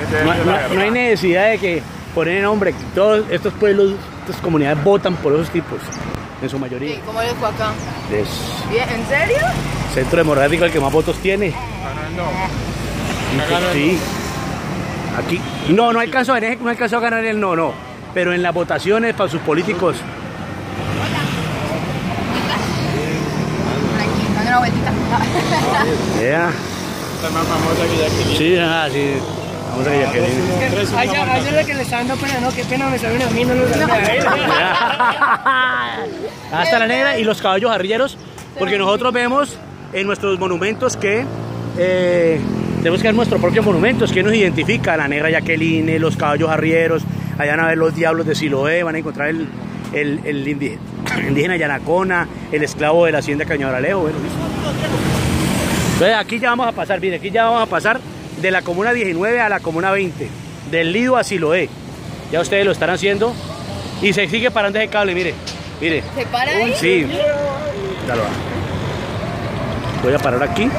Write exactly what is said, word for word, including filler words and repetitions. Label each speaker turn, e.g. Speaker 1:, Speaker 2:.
Speaker 1: no, no, no hay necesidad de que poner nombre. Todos estos pueblos, estas comunidades votan por esos tipos, en su mayoría.
Speaker 2: Sí, ¿cómo les fue acá?
Speaker 1: Es
Speaker 2: Bien, ¿en serio?
Speaker 1: centro democrático el que más votos tiene.
Speaker 3: Ganando.
Speaker 1: Sí. Aquí. No, no alcanzó, no alcanzó a ganar el no, no. Pero en las votaciones para sus políticos.
Speaker 2: Aquí, dame una vueltita.
Speaker 1: Yeah.
Speaker 3: Está más famosa que Jacqueline.
Speaker 1: Sí, ah, sí. Vamos a Jacqueline.
Speaker 4: A ella es lo que le está dando pena, no, qué pena me salen a mí, no lo saben a él.
Speaker 1: Hasta la negra y los caballos arrieros, porque nosotros vemos en nuestros monumentos que eh, tenemos que ver nuestros propios monumentos, que nos identifica la negra Jacqueline, los caballos arrieros, allá van a ver los diablos de Siloé, van a encontrar el, el, el indígena, indígena Yanacona, el esclavo de la hacienda Cañabaralejo. Bueno, entonces aquí ya vamos a pasar, mire, aquí ya vamos a pasar de la comuna diecinueve a la comuna veinte, del Lido a Siloé. Ya ustedes lo están haciendo y se sigue parando ese cable, mire, mire.
Speaker 2: ¿Se para ahí?
Speaker 1: Sí, ya lo va. Voy a parar aquí.